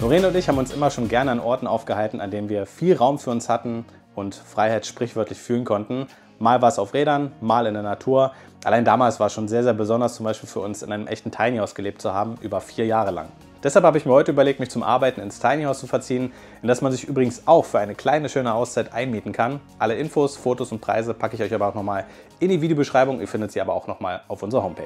Lorena und ich haben uns immer schon gerne an Orten aufgehalten, an denen wir viel Raum für uns hatten und Freiheit sprichwörtlich fühlen konnten. Mal war es auf Rädern, mal in der Natur. Allein damals war es schon sehr, sehr besonders, zum Beispiel für uns in einem echten Tiny House gelebt zu haben, über 4 Jahre lang. Deshalb habe ich mir heute überlegt, mich zum Arbeiten ins Tiny House zu verziehen, in das man sich übrigens auch für eine kleine, schöne Auszeit einmieten kann. Alle Infos, Fotos und Preise packe ich euch aber auch nochmal in die Videobeschreibung. Ihr findet sie aber auch nochmal auf unserer Homepage.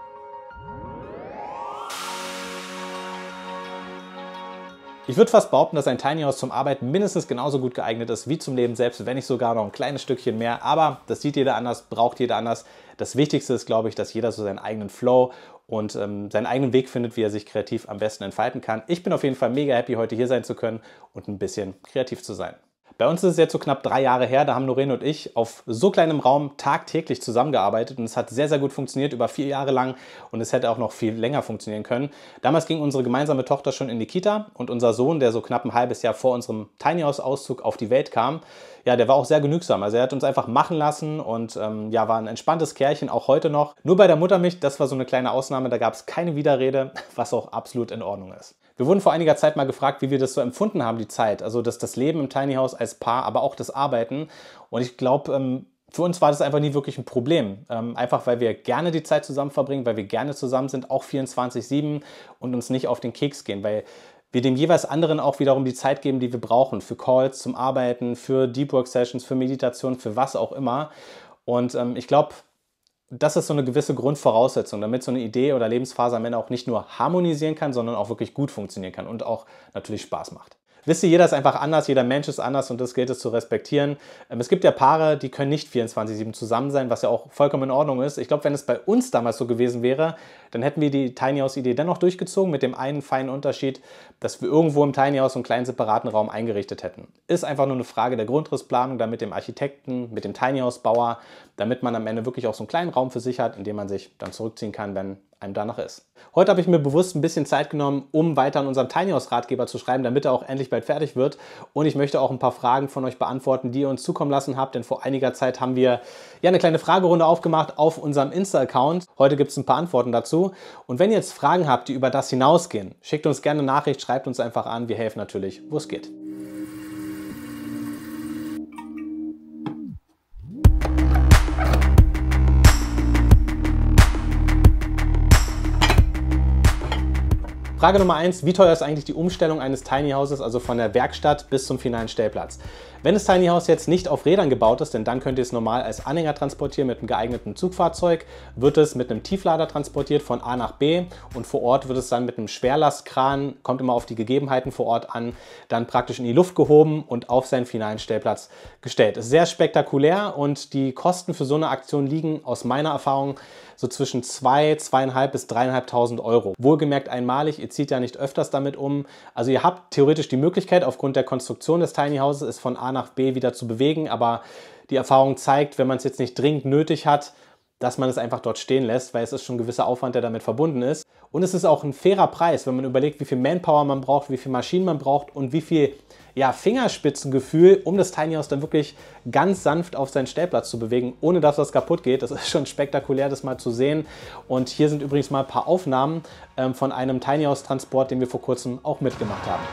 Ich würde fast behaupten, dass ein Tiny House zum Arbeiten mindestens genauso gut geeignet ist wie zum Leben selbst, wenn nicht sogar noch ein kleines Stückchen mehr. Aber das sieht jeder anders, braucht jeder anders. Das Wichtigste ist, glaube ich, dass jeder so seinen eigenen Flow und seinen eigenen Weg findet, wie er sich kreativ am besten entfalten kann. Ich bin auf jeden Fall mega happy, heute hier sein zu können und ein bisschen kreativ zu sein. Bei uns ist es jetzt so knapp 3 Jahre her, da haben Lorena und ich auf so kleinem Raum tagtäglich zusammengearbeitet und es hat sehr, sehr gut funktioniert, über 4 Jahre lang, und es hätte auch noch viel länger funktionieren können. Damals ging unsere gemeinsame Tochter schon in die Kita und unser Sohn, der so knapp ein halbes Jahr vor unserem Tiny House Auszug auf die Welt kam, ja, der war auch sehr genügsam. Also er hat uns einfach machen lassen und ja, war ein entspanntes Kerlchen, auch heute noch. Nur bei der Muttermilch, das war so eine kleine Ausnahme, da gab es keine Widerrede, was auch absolut in Ordnung ist. Wir wurden vor einiger Zeit mal gefragt, wie wir das so empfunden haben, die Zeit. Also das Leben im Tiny House als Paar, aber auch das Arbeiten. Und ich glaube, für uns war das einfach nie wirklich ein Problem. Einfach weil wir gerne die Zeit zusammen verbringen, weil wir gerne zusammen sind, auch 24/7, und uns nicht auf den Keks gehen, weil wir dem jeweils anderen auch wiederum die Zeit geben, die wir brauchen, für Calls, zum Arbeiten, für Deep Work Sessions, für Meditation, für was auch immer. Und ich glaube, das ist so eine gewisse Grundvoraussetzung, damit so eine Idee oder Lebensphase am Ende auch nicht nur harmonisieren kann, sondern auch wirklich gut funktionieren kann und auch natürlich Spaß macht. Wisst ihr, jeder ist einfach anders, jeder Mensch ist anders und das gilt es zu respektieren. Es gibt ja Paare, die können nicht 24/7 zusammen sein, was ja auch vollkommen in Ordnung ist. Ich glaube, wenn es bei uns damals so gewesen wäre, dann hätten wir die Tiny House Idee dennoch durchgezogen, mit dem einen feinen Unterschied, dass wir irgendwo im Tiny House einen kleinen separaten Raum eingerichtet hätten. Ist einfach nur eine Frage der Grundrissplanung, dann mit dem Architekten, mit dem Tiny House Bauer, damit man am Ende wirklich auch so einen kleinen Raum für sich hat, in dem man sich dann zurückziehen kann, wenn einem danach ist. Heute habe ich mir bewusst ein bisschen Zeit genommen, um weiter an unserem Tiny House Ratgeber zu schreiben, damit er auch endlich bald fertig wird. Und ich möchte auch ein paar Fragen von euch beantworten, die ihr uns zukommen lassen habt, denn vor einiger Zeit haben wir ja eine kleine Fragerunde aufgemacht auf unserem Insta-Account. Heute gibt es ein paar Antworten dazu. Und wenn ihr jetzt Fragen habt, die über das hinausgehen, schickt uns gerne eine Nachricht, schreibt uns einfach an. Wir helfen natürlich, wo es geht. Frage Nummer 1, wie teuer ist eigentlich die Umstellung eines Tiny Houses, also von der Werkstatt bis zum finalen Stellplatz? Wenn das Tiny House jetzt nicht auf Rädern gebaut ist, denn dann könnt ihr es normal als Anhänger transportieren mit einem geeigneten Zugfahrzeug, wird es mit einem Tieflader transportiert von A nach B und vor Ort wird es dann mit einem Schwerlastkran, kommt immer auf die Gegebenheiten vor Ort an, dann praktisch in die Luft gehoben und auf seinen finalen Stellplatz gestellt. Ist sehr spektakulär und die Kosten für so eine Aktion liegen aus meiner Erfahrung so zwischen 2.500 bis 3.500 Euro. Wohlgemerkt einmalig, ihr zieht ja nicht öfters damit um. Also ihr habt theoretisch die Möglichkeit, aufgrund der Konstruktion des Tiny Houses es von A nach B wieder zu bewegen, aber die Erfahrung zeigt, wenn man es jetzt nicht dringend nötig hat, dass man es einfach dort stehen lässt, weil es ist schon ein gewisser Aufwand, der damit verbunden ist. Und es ist auch ein fairer Preis, wenn man überlegt, wie viel Manpower man braucht, wie viel Maschinen man braucht und wie viel Fingerspitzengefühl, um das Tiny House dann wirklich ganz sanft auf seinen Stellplatz zu bewegen, ohne dass was kaputt geht. Das ist schon spektakulär, das mal zu sehen. Und hier sind übrigens mal ein paar Aufnahmen von einem Tiny House Transport, den wir vor kurzem auch mitgemacht haben.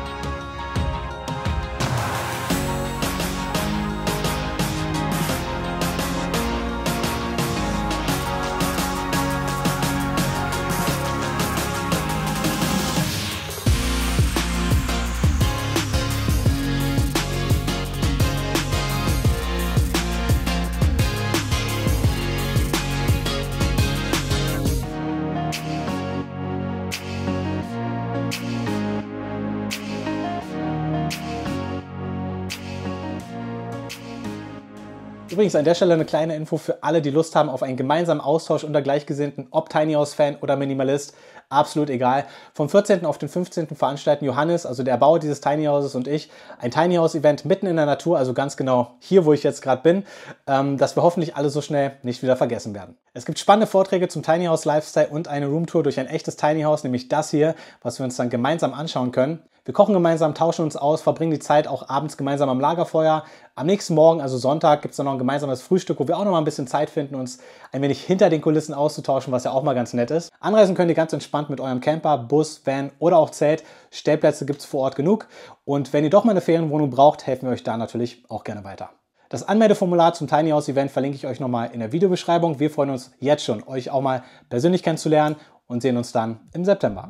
Übrigens an der Stelle eine kleine Info für alle, die Lust haben auf einen gemeinsamen Austausch unter Gleichgesinnten, ob Tiny House Fan oder Minimalist, absolut egal. Vom 14. auf den 15. veranstalten Johannes, also der Erbauer dieses Tiny Houses, und ich ein Tiny House Event mitten in der Natur, also ganz genau hier, wo ich jetzt gerade bin, das wir hoffentlich alle so schnell nicht wieder vergessen werden. Es gibt spannende Vorträge zum Tiny House Lifestyle und eine Roomtour durch ein echtes Tiny House, nämlich das hier, was wir uns dann gemeinsam anschauen können. Wir kochen gemeinsam, tauschen uns aus, verbringen die Zeit auch abends gemeinsam am Lagerfeuer. Am nächsten Morgen, also Sonntag, gibt es dann noch ein gemeinsames Frühstück, wo wir auch noch mal ein bisschen Zeit finden, uns ein wenig hinter den Kulissen auszutauschen, was ja auch mal ganz nett ist. Anreisen könnt ihr ganz entspannt mit eurem Camper, Bus, Van oder auch Zelt. Stellplätze gibt es vor Ort genug. Und wenn ihr doch mal eine Ferienwohnung braucht, helfen wir euch da natürlich auch gerne weiter. Das Anmeldeformular zum Tiny House Event verlinke ich euch nochmal in der Videobeschreibung. Wir freuen uns jetzt schon, euch auch mal persönlich kennenzulernen und sehen uns dann im September.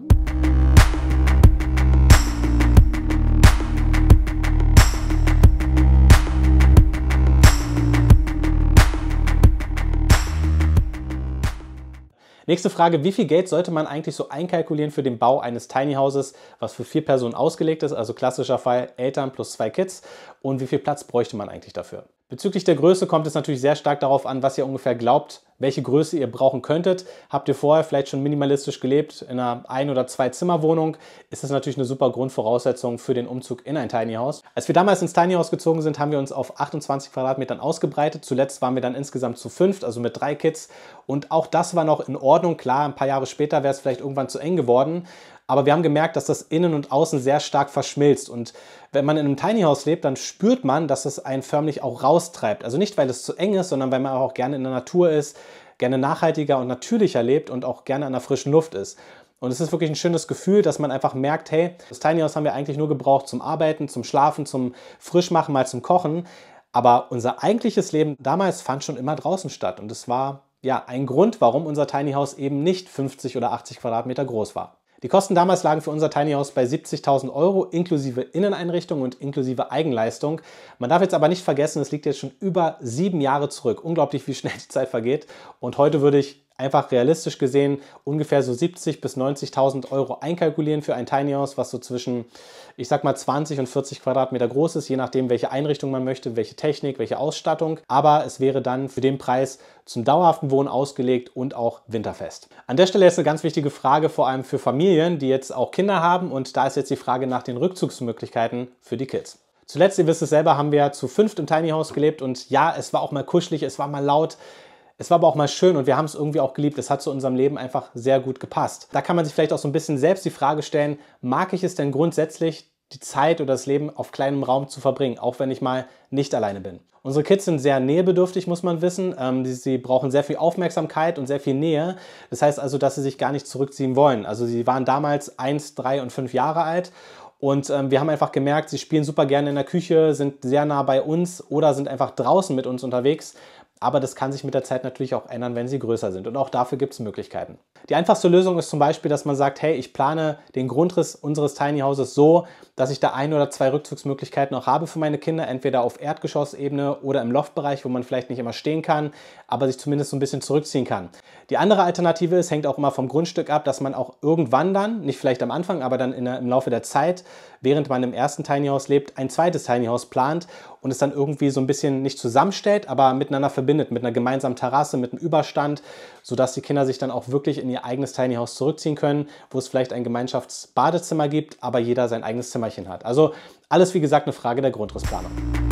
Nächste Frage, wie viel Geld sollte man eigentlich so einkalkulieren für den Bau eines Tiny Houses, was für 4 Personen ausgelegt ist, also klassischer Fall Eltern plus 2 Kids, und wie viel Platz bräuchte man eigentlich dafür? Bezüglich der Größe kommt es natürlich sehr stark darauf an, was ihr ungefähr glaubt, welche Größe ihr brauchen könntet. Habt ihr vorher vielleicht schon minimalistisch gelebt in einer 1- oder 2-Zimmer-Wohnung, ist das natürlich eine super Grundvoraussetzung für den Umzug in ein Tiny House. Als wir damals ins Tiny House gezogen sind, haben wir uns auf 28 Quadratmetern ausgebreitet. Zuletzt waren wir dann insgesamt zu 5, also mit 3 Kids. Und auch das war noch in Ordnung. Klar, ein paar Jahre später wäre es vielleicht irgendwann zu eng geworden. Aber wir haben gemerkt, dass das Innen und Außen sehr stark verschmilzt. Und wenn man in einem Tiny House lebt, dann spürt man, dass es einen förmlich auch raustreibt. Also nicht, weil es zu eng ist, sondern weil man auch gerne in der Natur ist, gerne nachhaltiger und natürlicher lebt und auch gerne an der frischen Luft ist. Und es ist wirklich ein schönes Gefühl, dass man einfach merkt, hey, das Tiny House haben wir eigentlich nur gebraucht zum Arbeiten, zum Schlafen, zum Frischmachen, mal zum Kochen. Aber unser eigentliches Leben damals fand schon immer draußen statt. Und es war ja ein Grund, warum unser Tiny House eben nicht 50 oder 80 Quadratmeter groß war. Die Kosten damals lagen für unser Tiny House bei 70.000 € inklusive Inneneinrichtung und inklusive Eigenleistung. Man darf jetzt aber nicht vergessen, es liegt jetzt schon über 7 Jahre zurück. Unglaublich, wie schnell die Zeit vergeht. Und heute würde ich einfach realistisch gesehen ungefähr so 70.000 bis 90.000 € einkalkulieren für ein Tiny House, was so zwischen, ich sag mal, 20 und 40 Quadratmeter groß ist, je nachdem, welche Einrichtung man möchte, welche Technik, welche Ausstattung. Aber es wäre dann für den Preis zum dauerhaften Wohnen ausgelegt und auch winterfest. An der Stelle ist eine ganz wichtige Frage, vor allem für Familien, die jetzt auch Kinder haben. Und da ist jetzt die Frage nach den Rückzugsmöglichkeiten für die Kids. Zuletzt, ihr wisst es selber, haben wir zu 5 im Tiny House gelebt. Und ja, es war auch mal kuschelig, es war mal laut. Es war aber auch mal schön und wir haben es irgendwie auch geliebt. Es hat zu unserem Leben einfach sehr gut gepasst. Da kann man sich vielleicht auch so ein bisschen selbst die Frage stellen, mag ich es denn grundsätzlich, die Zeit oder das Leben auf kleinem Raum zu verbringen, auch wenn ich mal nicht alleine bin? Unsere Kids sind sehr nähebedürftig, muss man wissen. Sie brauchen sehr viel Aufmerksamkeit und sehr viel Nähe. Das heißt also, dass sie sich gar nicht zurückziehen wollen. Also sie waren damals 1, 3 und 5 Jahre alt. Und wir haben einfach gemerkt, sie spielen super gerne in der Küche, sind sehr nah bei uns oder sind einfach draußen mit uns unterwegs. Aber das kann sich mit der Zeit natürlich auch ändern, wenn sie größer sind. Und auch dafür gibt es Möglichkeiten. Die einfachste Lösung ist zum Beispiel, dass man sagt, hey, ich plane den Grundriss unseres Tiny Houses so, dass ich da 1 oder 2 Rückzugsmöglichkeiten auch habe für meine Kinder, entweder auf Erdgeschossebene oder im Loftbereich, wo man vielleicht nicht immer stehen kann, aber sich zumindest so ein bisschen zurückziehen kann. Die andere Alternative ist, hängt auch immer vom Grundstück ab, dass man auch irgendwann dann, nicht vielleicht am Anfang, aber dann im Laufe der Zeit, während man im ersten Tiny House lebt, ein zweites Tiny House plant und es dann irgendwie so ein bisschen nicht zusammenstellt, aber miteinander verbindet, mit einer gemeinsamen Terrasse, mit einem Überstand, sodass die Kinder sich dann auch wirklich in ihr eigenes Tiny House zurückziehen können, wo es vielleicht ein Gemeinschaftsbadezimmer gibt, aber jeder sein eigenes Zimmerchen hat. Also alles, wie gesagt, eine Frage der Grundrissplanung.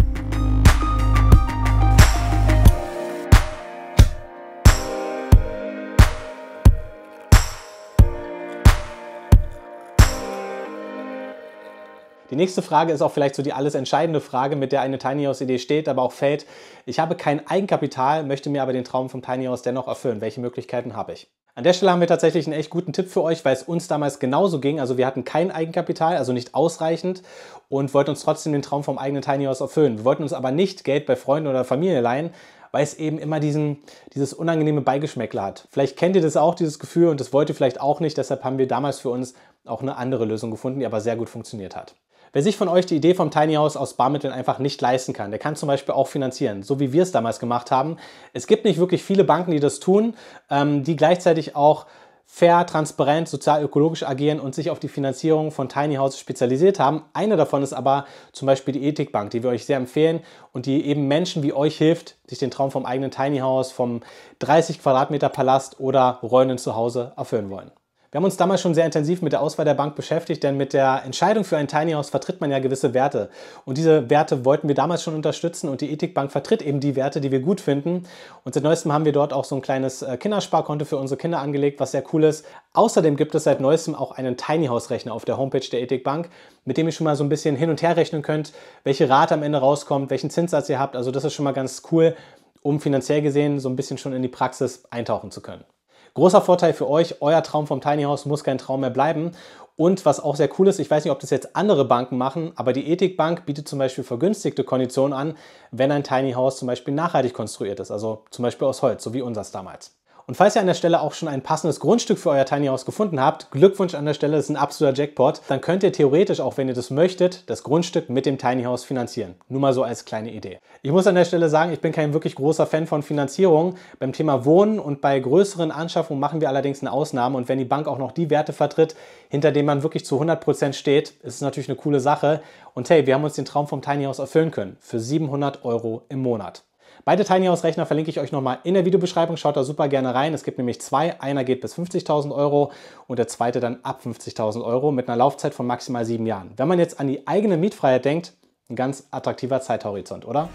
Die nächste Frage ist auch vielleicht so die alles entscheidende Frage, mit der eine Tiny House Idee steht, aber auch fällt. Ich habe kein Eigenkapital, möchte mir aber den Traum vom Tiny House dennoch erfüllen. Welche Möglichkeiten habe ich? An der Stelle haben wir tatsächlich einen echt guten Tipp für euch, weil es uns damals genauso ging. Also wir hatten kein Eigenkapital, also nicht ausreichend und wollten uns trotzdem den Traum vom eigenen Tiny House erfüllen. Wir wollten uns aber nicht Geld bei Freunden oder Familie leihen, weil es eben immer dieses unangenehme Beigeschmäckle hat. Vielleicht kennt ihr das auch, dieses Gefühl, und das wollt ihr vielleicht auch nicht. Deshalb haben wir damals für uns auch eine andere Lösung gefunden, die aber sehr gut funktioniert hat. Wer sich von euch die Idee vom Tiny House aus Barmitteln einfach nicht leisten kann, der kann zum Beispiel auch finanzieren, so wie wir es damals gemacht haben. Es gibt nicht wirklich viele Banken, die das tun, die gleichzeitig auch fair, transparent, sozial-ökologisch agieren und sich auf die Finanzierung von Tiny Houses spezialisiert haben. Eine davon ist aber zum Beispiel die Ethikbank, die wir euch sehr empfehlen und die eben Menschen wie euch hilft, sich den Traum vom eigenen Tiny House, vom 30 Quadratmeter Palast oder rollenden Zuhause erfüllen wollen. Wir haben uns damals schon sehr intensiv mit der Auswahl der Bank beschäftigt, denn mit der Entscheidung für ein Tiny House vertritt man ja gewisse Werte. Und diese Werte wollten wir damals schon unterstützen und die Ethikbank vertritt eben die Werte, die wir gut finden. Und seit neuestem haben wir dort auch so ein kleines Kindersparkonto für unsere Kinder angelegt, was sehr cool ist. Außerdem gibt es seit neuestem auch einen Tiny House Rechner auf der Homepage der Ethikbank, mit dem ihr schon mal so ein bisschen hin und her rechnen könnt, welche Rate am Ende rauskommt, welchen Zinssatz ihr habt. Also das ist schon mal ganz cool, um finanziell gesehen so ein bisschen schon in die Praxis eintauchen zu können. Großer Vorteil für euch, euer Traum vom Tiny House muss kein Traum mehr bleiben. Und was auch sehr cool ist, ich weiß nicht, ob das jetzt andere Banken machen, aber die Ethikbank bietet zum Beispiel vergünstigte Konditionen an, wenn ein Tiny House zum Beispiel nachhaltig konstruiert ist, also zum Beispiel aus Holz, so wie unseres damals. Und falls ihr an der Stelle auch schon ein passendes Grundstück für euer Tiny House gefunden habt, Glückwunsch an der Stelle, das ist ein absoluter Jackpot, dann könnt ihr theoretisch, auch wenn ihr das möchtet, das Grundstück mit dem Tiny House finanzieren. Nur mal so als kleine Idee. Ich muss an der Stelle sagen, ich bin kein wirklich großer Fan von Finanzierung. Beim Thema Wohnen und bei größeren Anschaffungen machen wir allerdings eine Ausnahme. Und wenn die Bank auch noch die Werte vertritt, hinter denen man wirklich zu 100% steht, ist es natürlich eine coole Sache. Und hey, wir haben uns den Traum vom Tiny House erfüllen können. Für 700 € im Monat. Beide Tiny House Rechner verlinke ich euch nochmal in der Videobeschreibung. Schaut da super gerne rein. Es gibt nämlich zwei. Einer geht bis 50.000 € und der zweite dann ab 50.000 € mit einer Laufzeit von maximal 7 Jahren. Wenn man jetzt an die eigene Mietfreiheit denkt, ein ganz attraktiver Zeithorizont, oder?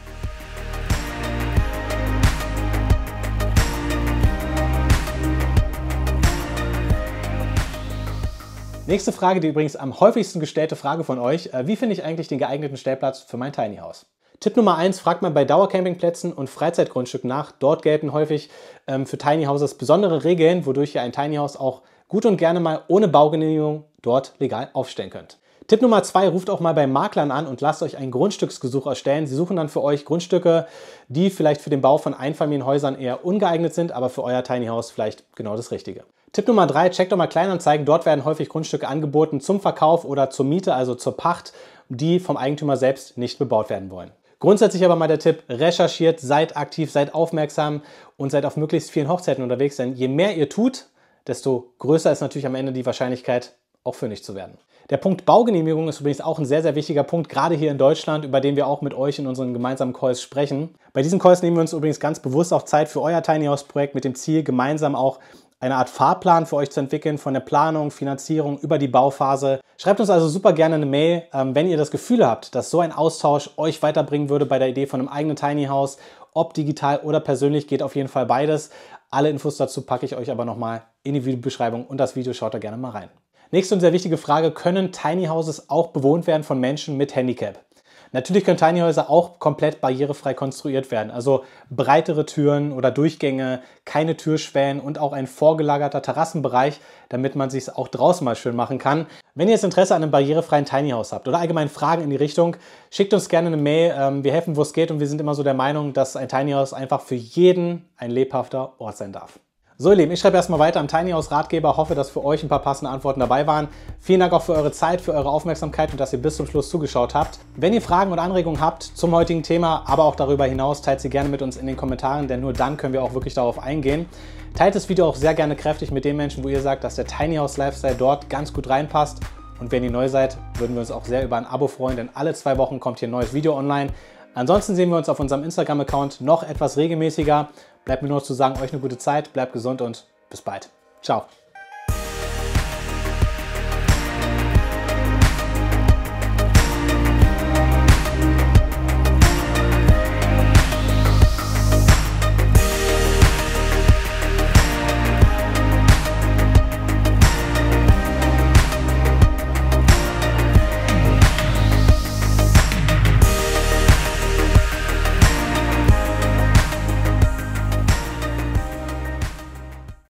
Nächste Frage, die übrigens am häufigsten gestellte Frage von euch. Wie finde ich eigentlich den geeigneten Stellplatz für mein Tiny House? Tipp Nummer 1, fragt man bei Dauercampingplätzen und Freizeitgrundstücken nach. Dort gelten häufig für Tiny Houses besondere Regeln, wodurch ihr ein Tiny House auch gut und gerne mal ohne Baugenehmigung dort legal aufstellen könnt. Tipp Nummer 2, ruft auch mal bei Maklern an und lasst euch ein Grundstücksgesuch erstellen. Sie suchen dann für euch Grundstücke, die vielleicht für den Bau von Einfamilienhäusern eher ungeeignet sind, aber für euer Tiny House vielleicht genau das Richtige. Tipp Nummer 3, checkt doch mal Kleinanzeigen. Dort werden häufig Grundstücke angeboten zum Verkauf oder zur Miete, also zur Pacht, die vom Eigentümer selbst nicht bebaut werden wollen. Grundsätzlich aber mal der Tipp, recherchiert, seid aktiv, seid aufmerksam und seid auf möglichst vielen Hochzeiten unterwegs, denn je mehr ihr tut, desto größer ist natürlich am Ende die Wahrscheinlichkeit, auch fündig zu werden. Der Punkt Baugenehmigung ist übrigens auch ein sehr, sehr wichtiger Punkt, gerade hier in Deutschland, über den wir auch mit euch in unseren gemeinsamen Calls sprechen. Bei diesen Calls nehmen wir uns übrigens ganz bewusst auch Zeit für euer Tiny House Projekt mit dem Ziel, gemeinsam auch eine Art Fahrplan für euch zu entwickeln, von der Planung, Finanzierung über die Bauphase. Schreibt uns also super gerne eine Mail, wenn ihr das Gefühl habt, dass so ein Austausch euch weiterbringen würde bei der Idee von einem eigenen Tiny House. Ob digital oder persönlich, geht auf jeden Fall beides. Alle Infos dazu packe ich euch aber nochmal in die Videobeschreibung und das Video schaut da gerne mal rein. Nächste und sehr wichtige Frage, können Tiny Houses auch bewohnt werden von Menschen mit Handicap? Natürlich können Tiny Häuser auch komplett barrierefrei konstruiert werden, also breitere Türen oder Durchgänge, keine Türschwellen und auch ein vorgelagerter Terrassenbereich, damit man es sich auch draußen mal schön machen kann. Wenn ihr jetzt Interesse an einem barrierefreien Tiny House habt oder allgemein Fragen in die Richtung, schickt uns gerne eine Mail. Wir helfen, wo es geht und wir sind immer so der Meinung, dass ein Tiny House einfach für jeden ein lebhafter Ort sein darf. So ihr Lieben, ich schreibe erstmal weiter am Tiny House Ratgeber, hoffe, dass für euch ein paar passende Antworten dabei waren. Vielen Dank auch für eure Zeit, für eure Aufmerksamkeit und dass ihr bis zum Schluss zugeschaut habt. Wenn ihr Fragen oder Anregungen habt zum heutigen Thema, aber auch darüber hinaus, teilt sie gerne mit uns in den Kommentaren, denn nur dann können wir auch wirklich darauf eingehen. Teilt das Video auch sehr gerne kräftig mit den Menschen, wo ihr sagt, dass der Tiny House Lifestyle dort ganz gut reinpasst. Und wenn ihr neu seid, würden wir uns auch sehr über ein Abo freuen, denn alle 2 Wochen kommt hier ein neues Video online. Ansonsten sehen wir uns auf unserem Instagram-Account noch etwas regelmäßiger. Bleibt mir nur noch zu sagen, euch eine gute Zeit, bleibt gesund und bis bald. Ciao.